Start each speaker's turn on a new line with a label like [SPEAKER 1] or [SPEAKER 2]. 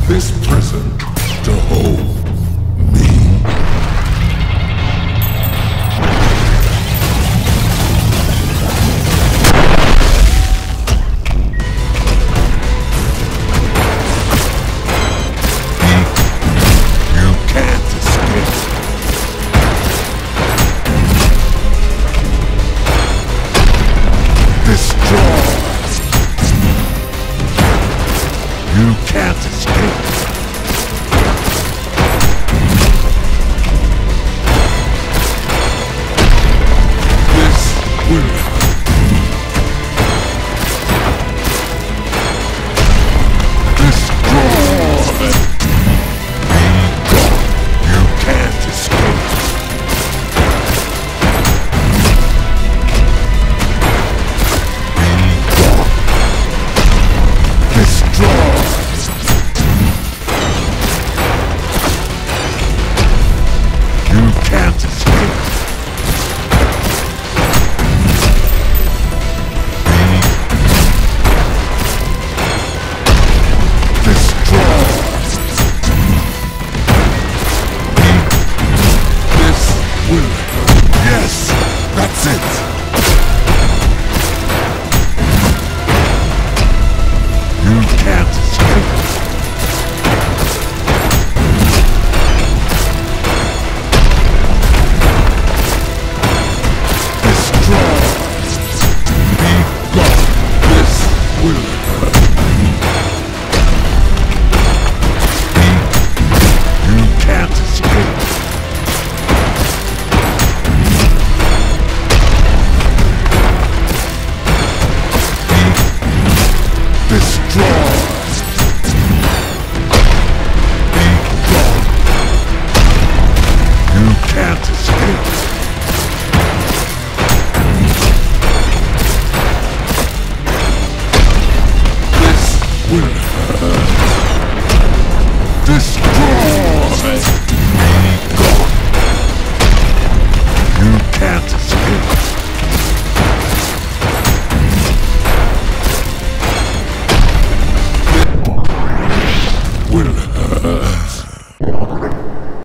[SPEAKER 1] this prison to hold me. You can't escape. Destroy. You can't escape. This will destroy. Be gone. You can't escape. Be gone. Destroy. You can't escape. Destroy. This will. Yes, that's it. You can't escape. Destroy. Be gone. This will hurt. You can't escape. Destroy. Be gone. You can't escape. This will